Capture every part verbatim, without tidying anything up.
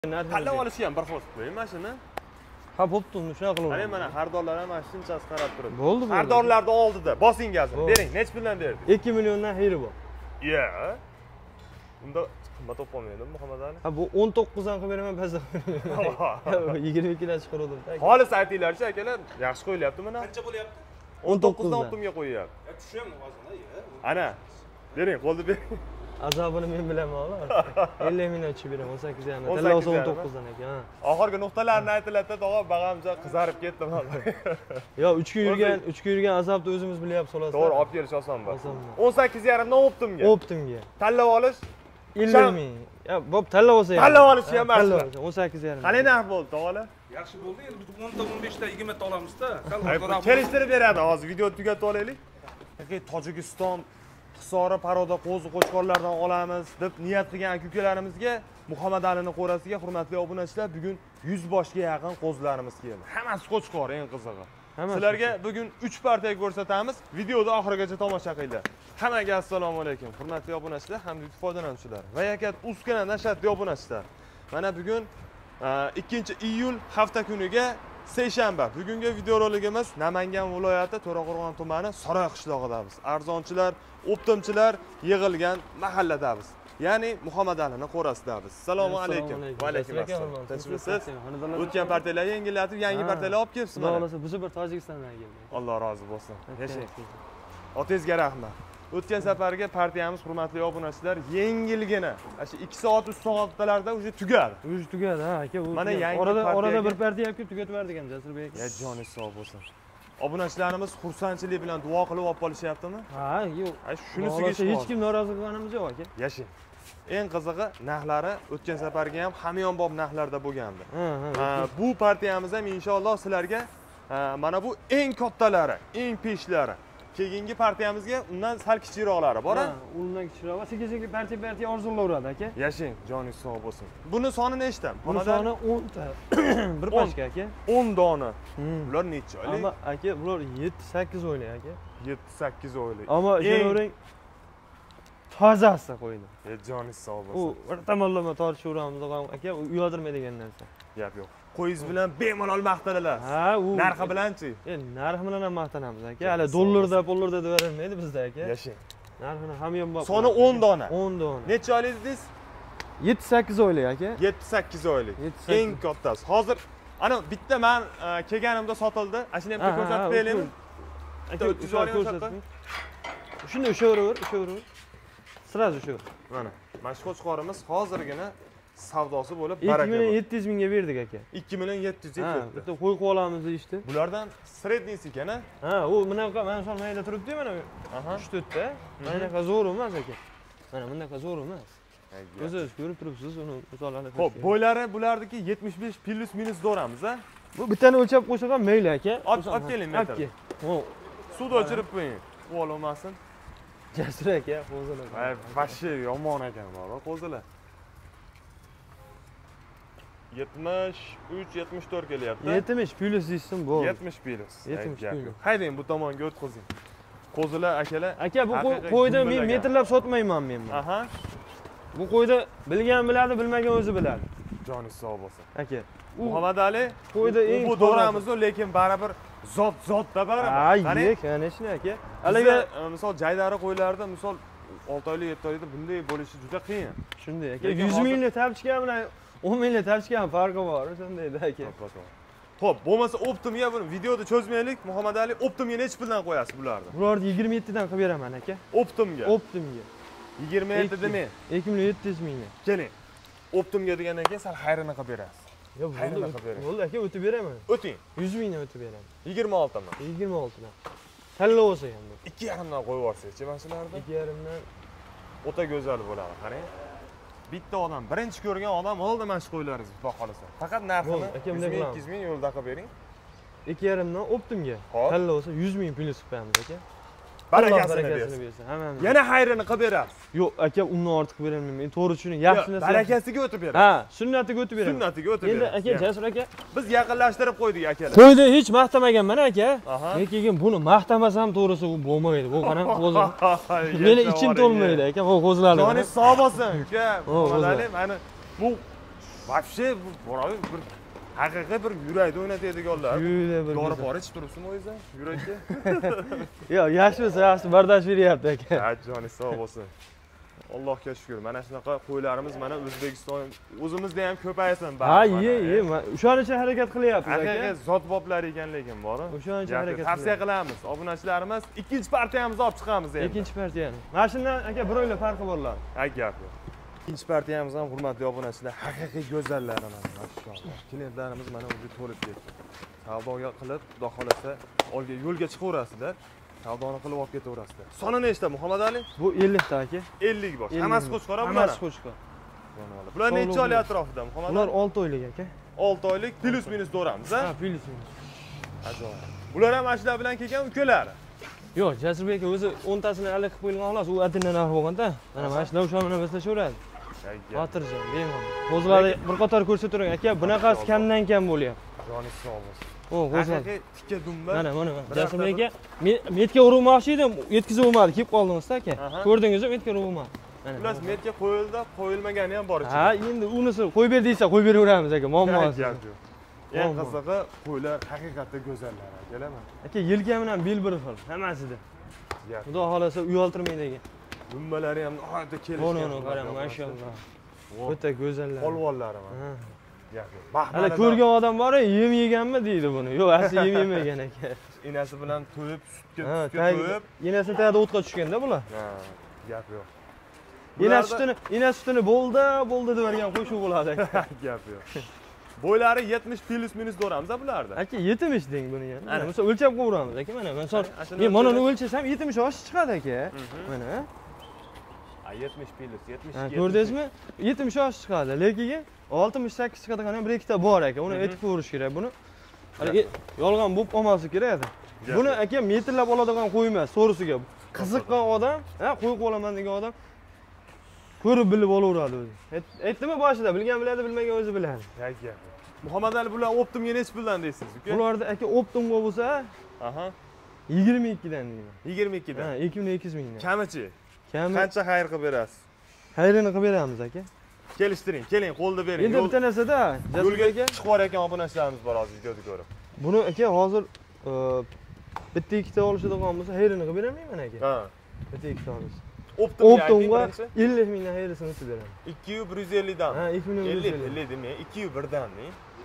Tanlab olishi ham bir xil qo'ying mashina. Ha, bo'pti, shunaqa qilaver. Ana mana xaridorlar ham mana shunchasi qarab turibdi. Bo'ldi, bo'ldi. Xaridorlarning oldida bosing gazini. Bering, nech puldan berdik? ikki milliondan xeyri bor. Yo. Unda qimmat topolmaydimi Muhammad Ali? Ha, bu o'n to'qqiz dan qilib beraman, pastda qo'yaman. yigirma ikki dan chiqardim. Xolis aytinglarchi, akalar, yaxshi qo'yilyapti mana. Qancha bo'lyapti? o'n to'qqiz dan optimga qo'yyapti. Ya tushyapmi vazn-a? Ana. Bering, qo'lni bering. Azobini men bilaman, olar. ellik mingdan tushib beraman, o'n sakkiz dan. Tanlov o'n to'qqiz dan ekan. Oxirgi nuqtalarni aytiladi, tog'a bag'amcha qizarib ketdi mana. Yo, uch kun yurgan, uch kun yurgan azobni o'zimiz bilyapmiz, xolos. To'g'ri, olib kelish oson bo'l. o'n sakkiz yarim dan optimga. Optimga. Tanlab olish ellik ming. Ya, bo'p, tanlab olsa ham. Tanlab olish ham emas. o'n sakkiz yarim. Qanday narx bo'ldi, tog'alar? Yaxshi bo'ldi. Endi biz o'n ta o'n besh ta yigirma ta olamiz-da. Kelishtirib beradi. Hozir videoni tugatib olaylik. Tojikiston Hisori paroda qo'zi qo'chqorlardan olamiz deb niyat qilgan aka-ukalarimizga Muhammad Alining qo'rasiga hurmatli obunachilar, bugun yuz boshga yaqin qo'zilarimiz keldi. Hammasi qo'chqor, eng qizig'i. Sizlarga bugun uch partiya ko'rsatamiz. Videoni oxirigacha tomosha qilinglar. Hammaga assalomu alaykum, hurmatli obunachilar hamda YouTube foydalanuvchilar va yakat Uskana nashatli obunachilar. Mana bugun ikkinchi iyul hafta kuniga seshanba. Bugungi videorolikimiz Namangan viloyati To'raqo'rg'on tumani Saroy qishlog'idamiz. Arzonchilar, optimchilar yig'ilgan mahalladamiz. Ya'ni Muhammad Alining qo'rasidamiz. Assalomu alaykum. Va alaykum assalom. Tinchmisiz? O'tgan partiyalar yengillatib, yangi partiyalar olib kelibsiz mana. Xudo bu sefer Tojikistondan keldik. Alloh rozi bo'lsin. Yashang. Otangizga rahmat. O'tgan safarga partiyamiz hurmatli obunachilar yengilgina shu ikki soat uch soatlarda уже tugadi. Уже tugadi, ha, aka. Mana yangi orada orada bir partiya olib kelib tugatib berdik ham Jasurbek aka. Ya joningiz sog' bo'lsin. Obunachilarimiz xursandchilik bilan duo qilib olib qolishyaptimi? Ha, yo'q. Shunisiga hech kim norozi qilganimiz yo'q aka. Yashang. Eng qizig'i narxlari o'tgan safarga ham hamyonbop narxlarda bo'lgandi. Bu partiyamiz ham inshaalloh sizlarga mana bu eng kattalari, eng peshlari. Keyingi partiyamizga undan sal kichikroqlari bor-a? Undan kichikroq va sekin-sekin partiya-partiya orzulayveradi aka. Yashang, joningiz sog' bo'lsin. Buni soni nechta? Buni soni o'n ta. Bir pachka aka. o'n dona. Bular necha oylik? Ammo aka, bular yetti sakkiz oylik aka. yetti sakkiz oylik. Ammo ishonavering, tozasi qo'ydi. E, joningiz sog' U bo'lsin. bir tomonlama tortishuvamiz aka, uyotirmaydi degan narsa. Gap yo'q. Qo'yingiz bilan bemalol maqtaniladi. Ha, u narxi bilanchi? Endi narxi bilan ham maqtanamiz aka. Hali dollarda, pullarda deb berilmaydi bizda aka. Yashang. Narxini hamyonbop. Soni o'n dona. o'n dona. Necha oylik dedingiz? yetti sakkiz oylik aka. yetti sakkiz oylik. Eng kattasi. Hozir ana bitta men kelganimda sotildi. Ashuni ham ko'rsatib beraylikmi? Aka, o'ttiz oylik ko'rsating. Shuni ushaver, ushaver. Sirazu ushaver. Mana, mana shu qo'chqorimiz hozirgina savdosi bo'lib baraka. ikki million yetti yuz mingga berdik aka. ikki million yetti yuz ketdi. Bitta qo'y qo'yib olamiz deyishdi. Bulardan srednisi ekan-a? Ha, u bunaqa mana shu mayda turibdi mana. uch to'rt ta. Mana bunaqa zo'r emas aka. Mana bunaqa zo'r emas. O'zingiz ko'rib turibsiz uni misollarni. Xo'p, bo'ylari bulardiki yetmish besh plus minus doramiz a? Bu bittani o'lchab qo'ysak ham mayli aka. Olib keling metr. Hop. Suvda o'chirib qo'ying. U olmasin. Jasur aka, qo'zilar. Ay, vashi yomon ekan baba, qo'zilar. yetmish uch yetmish to'rt kelyapti. yetmish plus deysin bu. yetmish plus. yetmish plus. Haydang bu tomonga o'tkazing. Qo'zilar akalar. Aka, bu qo'yda men metrlab sotmayman men buni. Aha. Bu qo'yda bilgan biladi, bilmagan o'zi biladi. Joningiz sog' bo'lsin. Aka, Muhammad Ali qo'yda eng bu doramiz, lekin baribir zot zotda baribir. Qani, qani shuni aka. Haliga misol jaydari qo'ylarda misol olti oylik yetti oylikda bunday bo'lishi juda qiyin. Shunday aka. yuz minglik tapchka bilan o'n minglik tapchka ham farqi bor, shundayda aka. Xo'p, bo'lmasa optimga buni videoda cho'zmaylik. Muhammad Ali, optimga necha puldan qo'yasiz bularni? Bularni yigirma yetti dan qilib beraman aka. Optimga. Optimga. yigirma yetti demang. ikki million yetti yuz mingga. Keling. Optimga degandan keyin sal xayrini qilib berasiz. Yo, bo'ldi. Bo'ldi aka, o'tib beraman. O'ting. yuz mingdan o'tib beraman. yigirma olti dan. yigirma olti dan. Tanlov olsa ham. ikki yarim dan qo'yib yuborsangiz-chi mana shularni? ikki yarim dan o'ta go'zal bo'ladi, qarang. Bitta odam, birinchi ko'rgan odam oldi mana shu qo'ylaringizni baholasa. Faqat narxini ikki yuz ming yo'lda qilib bering. ikki yarim dan optimga. Tanlov olsa yuz ming plyus qo'yamiz aka. Barakasini bersin. Hammamiz. Yana xayrini qilib berasiz. Yo'q, aka, undan ortiq beraman. To'g'ri tushuning. Yaxshini barakasiga o'tib berasiz. Ha, sunnatiga o'tib beraman. Sunnatiga o'tib berasiz. Endi aka, Jasur aka, biz yaqinlashtirib qo'ydik akalar. Qo'yni hech maqtamaganman aka. Lekin buni maqtamasam to'g'risi u bo'lmaydi. Bu qarang, qo'zi. Meni ichim to'lmaydi aka, bu qo'zilarni. Joningiz sog' bo'lsin, uka. Mana mana bu Вообще bu boravi bir haqiqiy bir yurakda o'ynatadiganlar. Juda bir. Dori pora ichib turibsizmi o'zingizdan? Yurakka? Yo'q, yaxshi bo'lsa, yaxshi bardosh beryapti aka. Ha, joningiz sog' bo'lsin. Allohga shukr. Mana shunaqa qo'ylarimiz mana O'zbekiston o'zimizda ham ko'paysin Ha, ye, ye, o'shaning uchun harakat qilyapmiz aka. Haqiqiy zotboblar ekan lekin bor. O'shaning uchun harakat tavsiya qilamiz. Obunachilarimiz ikkinchi partiyamizni olib chiqamiz endi. Ikkinchi partiyani. Mana shundan aka bir oylik farqi borlar. Ha, gap yo'q. Ikkinchi partiyamiz ham hurmatli obunachilar, haqiqiy go'zallar mana maşallah. Klientlarimiz mana o'zi to'lib ketdi. Savdoga qilib, xudo xolasa, olga yo'lga chiqaverasizlar. Savdoni qilib olib ketaverasizlar. Soni nechta Muhammad Ali? Bu ellik ta aka. ellik bosh. Hammasi qo'chqor bular. Hammasi qo'chqor. Bular necha oylik atrofida Muhammad Ali? Bular olti oylik aka. olti oylik plus minus do'ramiz, ha? Ha, plus minus. Ajoyib. Bular ham ashlar bilan kelgan ukalari. Yo'q, Jasurbek aka o'zi o'ntasini alik qilib qo'ygan xolos, u adindan narx bo'lganda. Mana mana shular o'sha bilan beslashaveradi. Xotirjam, bemalol. O'zlari bir qator ko'rsaturing aka, bunaqasi kamdan kam bo'lyapti. Joningiz sog' bo'lsin. O, go'zal. Haqiqiy tikka dumba. Mana, mana. Jasurbek aka, metga urmoqchi edim, yetkazib olmadi, kelib qoldingiz-da aka. Ko'rdingizmi, metga urib olmadi. Ular metga qo'yildi, qo'yilmagani ham bor ichida. Ha, endi unisi qo'yib ber deysa, qo'yib beraveramiz aka, muammosi. Eng qizig'i, qo'ylar haqiqatda go'zallar, akalar. Aka, yelka bilan bel bir xil, hammasida. Xudo xolasa uyaltirmaydi aka. Dumbalari ham nihoyatda kelishgan. Ono, ono, qarang, mashallah. O'ta go'zallar. Polvonlari mana. Hali ko'rgan odam bor, yem yeganmi deydi buni. Yo'q, asli yem yemagan aka. Enasi bilan to'yib, sutga Ha, to'yib. Enasi tagida o'tqa tushganda bular. Ha, gap yo'q. Enasi sutini, enasi sutini bo'ldi, bo'ldi deb bergan qo'shuv bo'ladi aka. Gap yo'q. Bo'ylari yetmish plus minus do'ramiz bularda. Aka, yetmish deng buni ham. Mana bo'lsa o'lchab qo'yamiz aka, mana. Misol, men mana uni o'lchasam yetmish oshib chiqadi aka. Mana. Ha, yetmish plus, yetmish. Ha, ko'rdingizmi? yetmish oshib chiqadi, lekin oltmish sakkiz chiqadigan ham bir ikkita bor aka. Uni aytib ko'rish kerak buni. Hali yolg'on bo'lib olmaslik kerak edi. Buni aka metrlab oladigan qo'y emas, so'risiga. Qiziqqan odam, ha, qo'y qo'laman degan odam ko'rib bilib olaveradi o'zi. Aytdimi boshida, bilgan biladi, bilmagan o'zi biladi. Aka. Muhammad Ali bular Optimga necha puldan deysiz, uka? Bularda aka Optimga bo'lsa, aha, yigirma ikki dan deyman. yigirma ikki dan. Ha, ikki ming ikki yuz ming dan. Kamichi? Kami. Qancha xayr qilib berasiz? Xayrini qilib beramiz aka. Kelishtiring, keling, qo'lda bering. Endi bitta narsa-da, yo'lga chiqib borayotgan obunachilarimiz bor hozir videoda ko'rib. Buni aka hozir bitta ikkita olishadigan bo'lsa, xayrini qilib beramayman aka. Ha. Bitta ikkita olsa. Optimga ellik mingdan xayrisini qilib beraman. ikki yuz bir yuz ellik dan. Ha, ikki ming bir yuz ellik. ellik demay, ikki yuz bir danmi?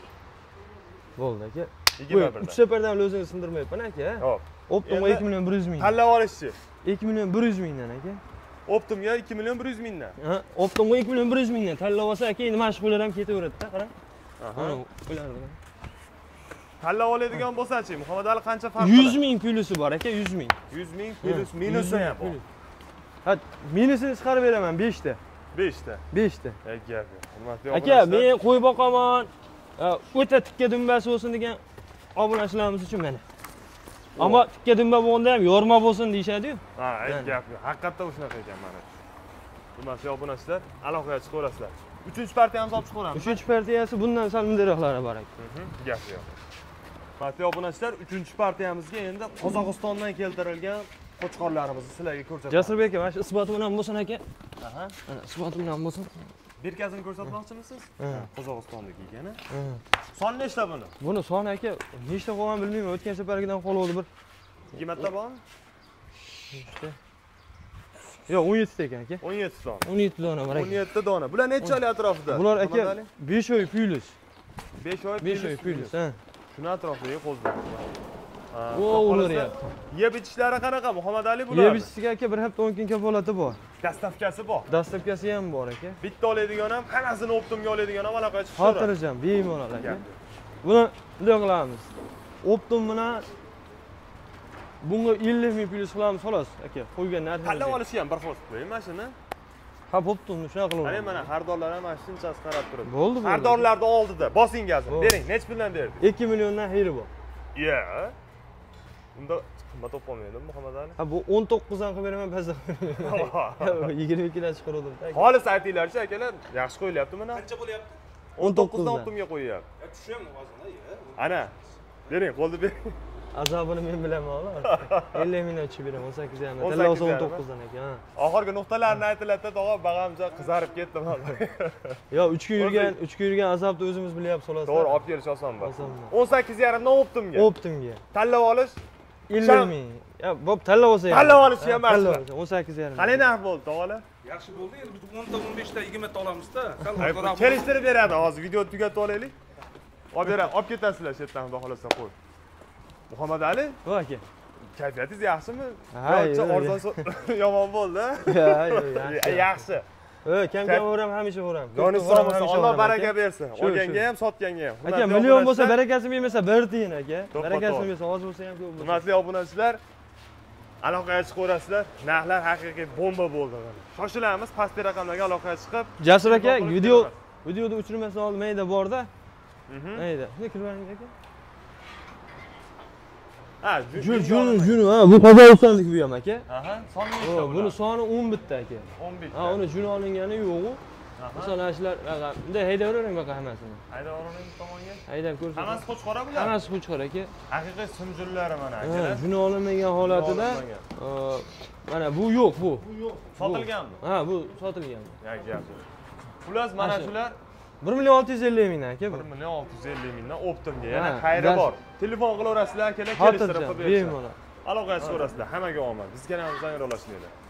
Bo'ldi aka. yigirma bir dan. uch safardan o'zingizni sindirmayapman aka. Hop. Optimga ikki million bir yuz ming. Tanlab olishchi. ikki million bir yuz mingdan aka. Optimga ikki million bir yuz mingdan. Ha, Optimga ikki million bir yuz mingdan tanlab olsa aka, endi mana shu qo'ylar ham ketaveradi-da, qarang. Aha. Mana qo'ylarni. Tanlab oladigan bo'lsa-chi, Muhammad Ali qancha farq yuz ming plusi bor aka, yuz ming. yuz ming plus minusi ham bor. Ha, minusini chiqarib beraman besh ta. besh ta. besh ta. Ey gap. Hurmatli aka, men qo'y boqaman, o'ta tikka dumbasi bo'lsin degan obunachilarimiz uchun mana. Ammo tikka dumba bo'lganda ham yorma bo'lsin deyshadi-yu. Ha, ey gap. Haqiqatda shunaqa ekan mana. Hurmatli obunachilar, aloqaga chiqaverasizlar. uchinchi partiyamizni olib chiqaveramiz. uchinchi partiyasi bundan sal mundaroqlari bor aka. Gap yo'q. Hurmatli obunachilar, uchinchi partiyamizga endi Qozog'istondan keltirilgan qo'chqorlarimizni sizlarga ko'rsataman. Jasurbek aka, mana shu isboti bilan bo'lsin aka. Aha. Mana isboti bilan bo'lsin. Berkasini ko'rsatmoqchimisiz? Ha. Qozog'istondagi ekani. Ha. Son nechta buni? Buni soni aka, nechta qolgan bilmayman. O'tgan safargidan qoldi bir. ikki marta bormi? Nechta? Yo'q, o'n yetti ta ekan aka. o'n yetti dona. o'n yetti dona bor aka. o'n yetti dona. Bular necha oylik atrofida? Bular aka besh oy plus. besh oy besh oy plus, ha. Shuni atrofidagi qo'zlar. Ha. O, o'laryapti. Yeb ichishlari qanaqa Muhammad Ali bular? Yeb ichishga aka bir hafta o'n kun kafolati bor. Dastavkasi bor. Dastavkasi ham bor aka. Bitta oladigan ham, hammasini Optimga oladigan ham aloqaga chiqishadi. Xotirjam, bemalol aka. Buni bunday qilamiz. Optim bilan bunga ellik ming plus qilamiz xolos aka. Qo'ygan narxini. Tanlab olishi ham bir xil qo'ying mana shuni. Ha, Optimni shunaqa qilaveramiz. Mana mana xaridorlar ham mana shunchasi qarab turibdi. Bo'ldi, bo'ldi. Xaridorlarning oldida bosing gazini. Bering, nech puldan berdi? ikki milliondan xayri bor. Yo. Unda qimmat topolmaydi Muhammad Ali. Ha, bu o'n to'qqiz dan qilib beraman, pastda. yigirma ikki dan chiqardim. Xolis aytinglarchi akalar, yaxshi qo'yilyapti mana. Qancha bo'lyapti? o'n to'qqiz dan Optimga qo'yyapti. Tushami vazn? Ana. Bering, qo'lni bering. azobini men bilaman ular. ellik mingdan tushib beraman, o'n sakkiz yarim. o'n Tilla sakkiz olsa o'n yarim, to'qqizdan ekan. Oxirgi nuqtalarni aytiladi, tog'a bag'amcha qizarib ketdim hozir. Yo, uch kun yurgan, uch kun yurgan azobni o'zimiz bilyapmiz xolos. To'g'ri, olib kelish oson bu. Oson. o'n sakkiz yarim dan Optimga. Optimga. Tanlab olish ellik ming. Ya, bo'p, tanlab olsa ham. Tanlab olish ham Tanlab emas. olsa o'n sakkiz yarim. Qanday narx bo'ldi, tog'alar? Yaxshi bo'ldi. Endi biz o'nta o'n beshta yigirmata olamizda. Sal Ay, orqaroq. kelishtirib beradi. Hozir video tugatib olaylik. Olib beradi, olib ketasizlar shu yerdan, xudo xolasa qo'y. Muhammad Ali, Vo aka. kayfiyatingiz yaxshimi? Ha, Yo'qcha yo'q, arzon so- yomon bo'ldi. Ha, yaxshi. Yaxshi. Ö, kam kam o'ram, hamisha o'ram. Joningiz sog' bo'lsin, Alloh baraka bersin. Shu, Olganga shu. ham, sotganga ham. Aka, Hurmatli million bo'lsa obunachilar- barakasini bermasa bir tiyin aka. To'ppa Barakasini to'g'ri. bersa oz bo'lsa ham ko'p bo'lsa. Hurmatli obunachilar, aloqaga chiqaverasizlar. Narxlar haqiqiy bomba bo'ldi. Shoshilamiz, pastki raqamlarga aloqaga chiqib. Jasur aka, Qilib video kelaman. videoda o'chirmasdan oldin mayda borda. Mhm. Mayda. Shunday kirib oling aka. Ha, Jun jun jun ha, bu Qozog'istondagi bu ham aka. Aha, soni O, nechta buni soni o'n bitta aka. o'n bitta. Ha, uni jun olingani yo'q. Masalan, shular bunday haydavering baqa hammasini. Hayda o'rning tomonga. Haydab ko'rsa. Hammasi qo'chqora bular. Hammasi qo'chqor aka. Haqiqiy simjullari mana Ha, akalar. jun olinmagan holatida olinmagan. e, mana bu yo'q bu. Bu yo'q. Sotilganmi? Ha, bu sotilgan. Yo'q, yo'q. Xullas mana Mana shu. shular bir million olti yuz ellik mingdan aka bu. bir million olti yuz ellik mingdan Optimga. Yana Ha, xayri das- bor. Telefon qilaverasizlar, akalar kelishtirib Xotirjam, qo'yib berishadi. bemalol. Aloqaga chiqaverasizlar. Hammaga omad. Bizga ham zanglashinglar.